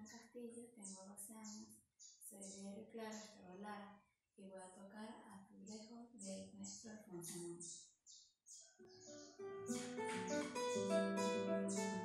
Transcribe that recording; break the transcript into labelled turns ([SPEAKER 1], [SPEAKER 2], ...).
[SPEAKER 1] Castillo, tengo 12 años, soy de Río Claro, Estado Lara, y voy a tocar A tu lejos del maestro Alfonso Montes.